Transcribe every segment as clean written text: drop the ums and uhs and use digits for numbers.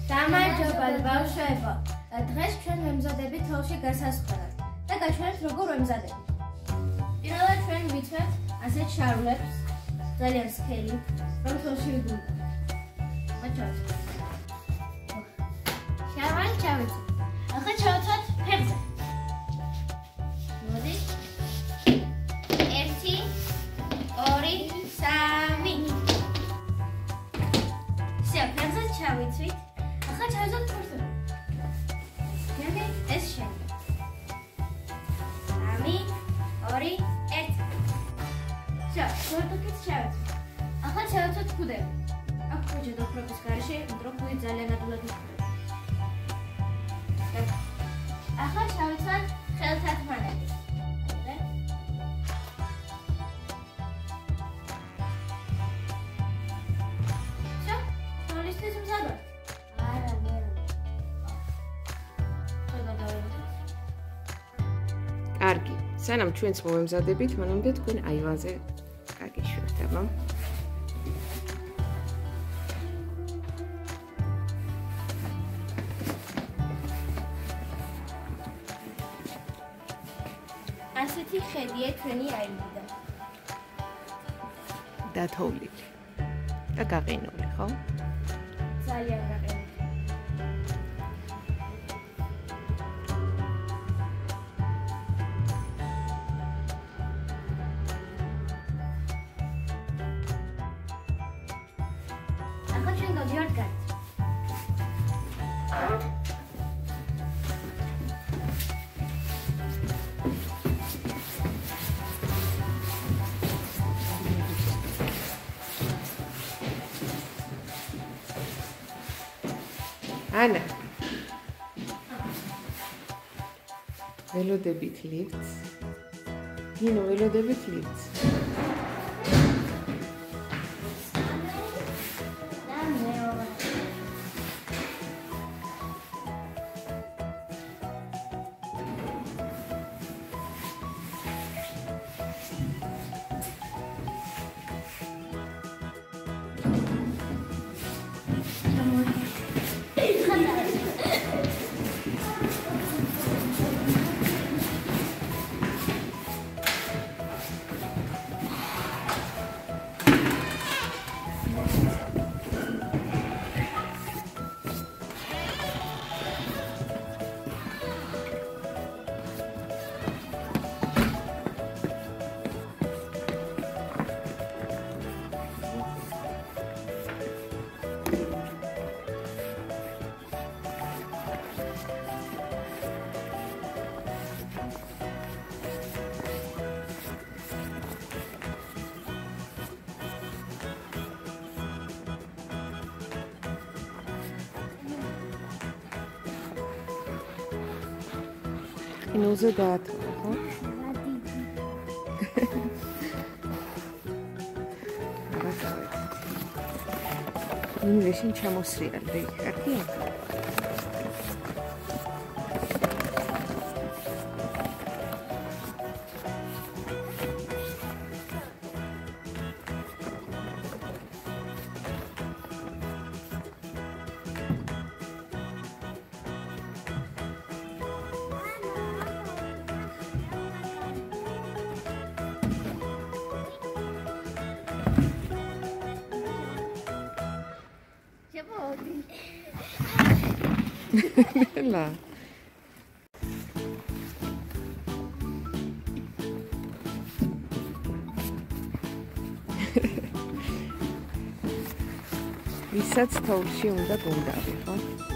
გამარჯობა ბავშვებო. დღეს ჩვენ ვემზადებით თოვლში გასასვლელად და გაჩვენებთ როგორ ვემზადებით. პირველად ჩვენ ვიცვევთ ასეთ შარლებს, ძალიან სქელი, რომ თოვლში ვიგვიდა. მოჩვენოთ. შარვალი ჩავიცვით. ახლა ჩავცვათ ფეხზე. მოდი. 1 2 3 ისე ფეხზე ჩავიცვით. ახლა ჩავცვათ ფეხზე. მე ეს შენ. 3 2 1 შორტკეტს ჩავიცვით. ახლა ჩავცვათ ქუდები. აქ ხუჭი დოფრობის გარშე, დროხული ძალიან ადვილად იქნება. ახლა ჩავიცვათ ხელთათმანები. შო, თოლისთვის მზადვართ? არა, ვერ. კარგი, სანამ ჩვენც მოვემზადებით, მანამდე თქვენ აივანზე გაგიშვებთ, აბა. ასეთი ხედია ჩვენი აივანიდან. დათოვლილი და გაყინული, ხო? ძალიან გაყინული. ახლა ჩვენ გავდივართ გარეთ. ანა ველოდებით ლიფტს გინო ველოდებით ლიფტს კინოზე დაათვალა, ხო? ინვეშინ ჩამოსრიალდი, კარგია? Ლა. ვისაც თოვლში უნდა გუნდარი, ხო?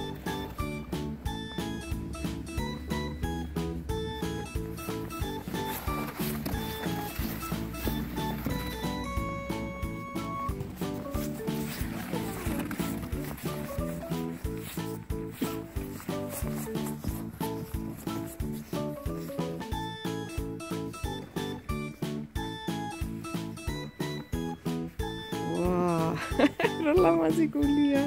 Rola mazigulia.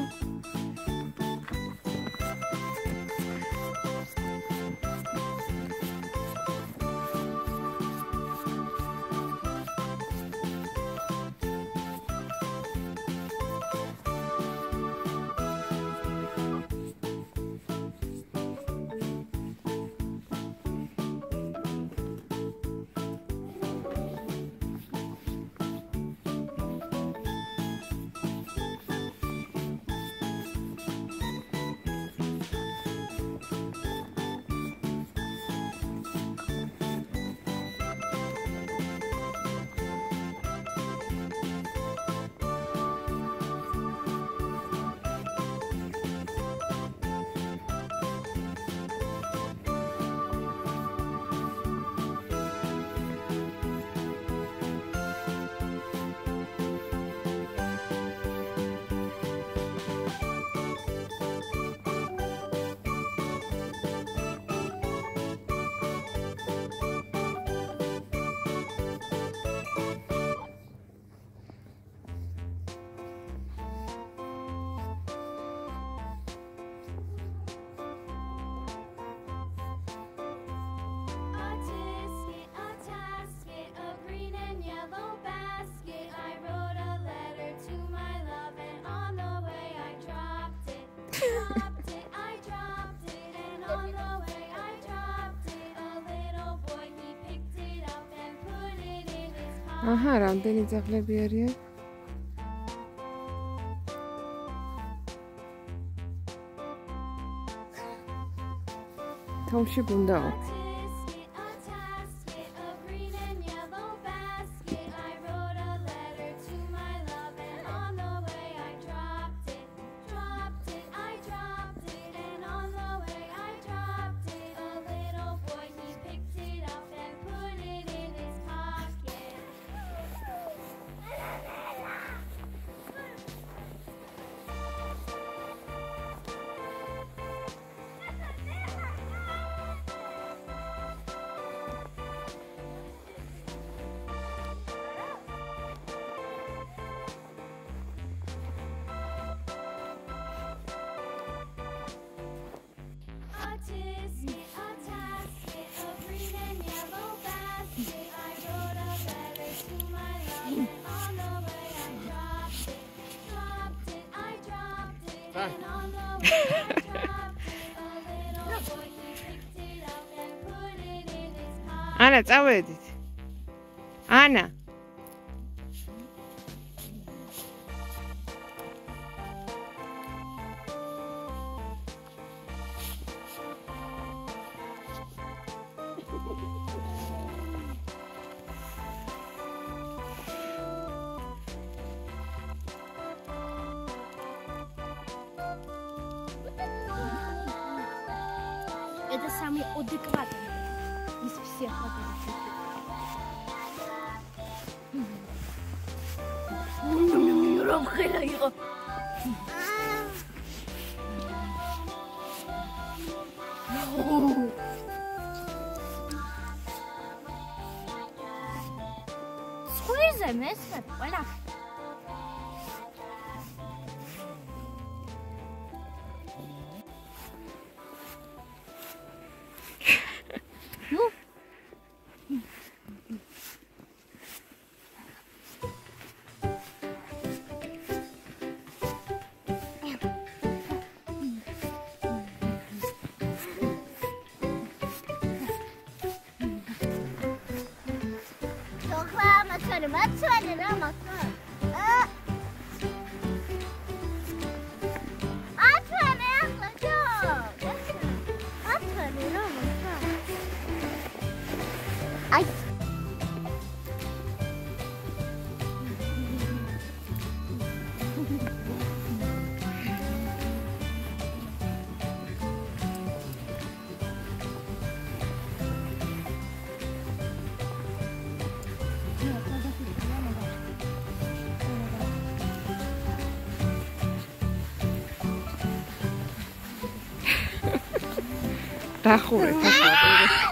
აჰა, რამდენი ძაღლები არიან? თოვლში გუნდაო. ანა, წავედით. ანა. Это самый адекватный из всех фотографий. Сквозь место, поля. დახურეთ ახლა.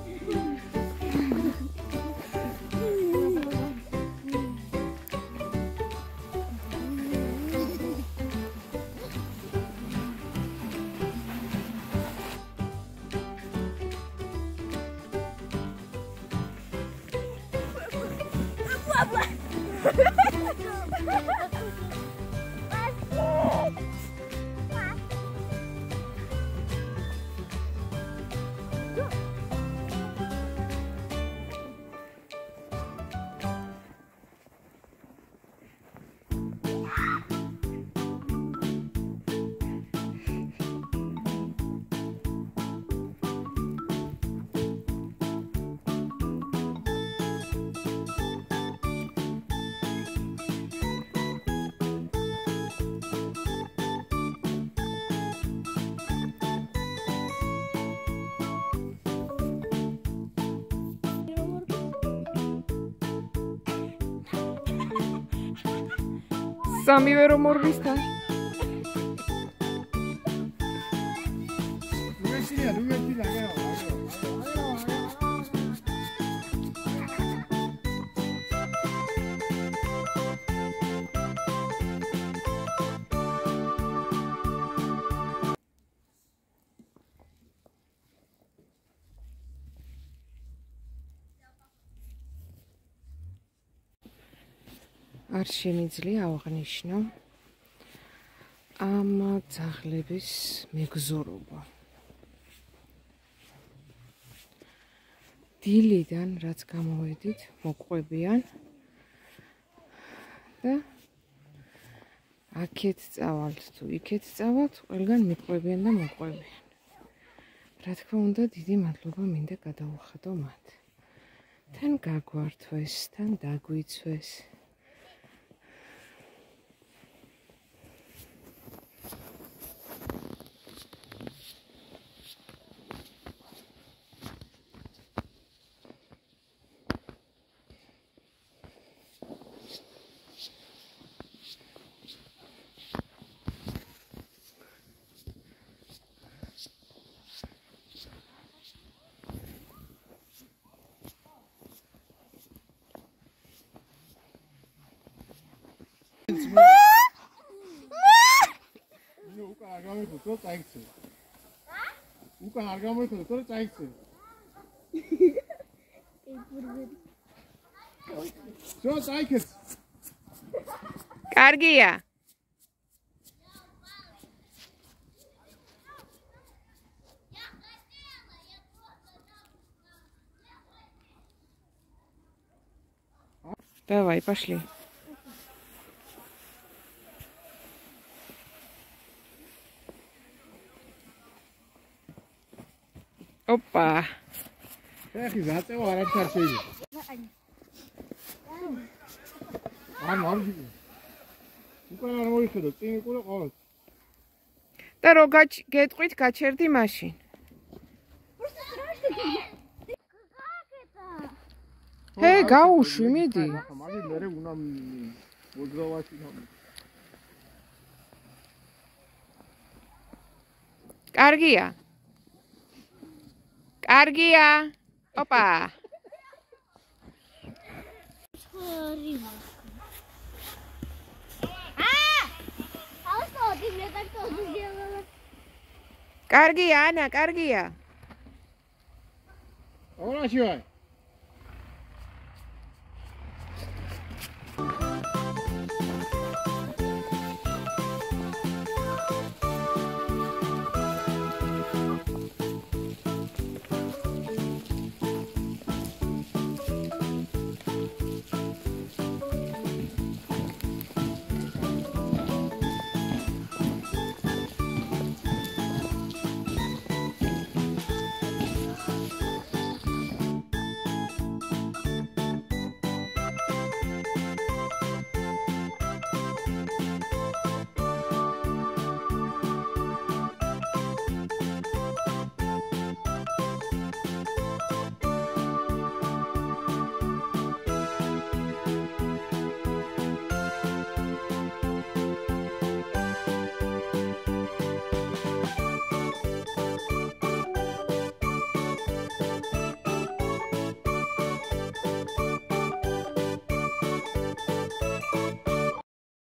სამივე რომ მორბისთან. არ შემიძლია აღნიშნო ამ ძაღლების მეგზურობა. დილიდან რაც გამოვედით, მოყვებიან და აქეთ წავალთ თუ იქეთ წავალთ, ყველგან მიყვებიან და მოყვებიან. რა თქმა უნდა, დიდი მადლობა მინდა გადაუხადო მათ. თან გაგვართვეს, თან დაგვიცვეს. კარგია. Давай, пошли. Опа. Эх, зацева арабскар შეიძლება. მარგი. უკან არ მოიხედო, წინ იყურე ყოველ. და რო გეტყვით, გაჩერდი მაშინ. ჰეი, გაუშვი, მიდი. მაგი მერე უნდა მოძრავაში. კარგია. კარგია. ოპა. კარგია, ანა, კარგია. ორაში ვარ.